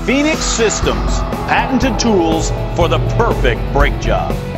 Phoenix Systems, patented tools for the perfect brake job.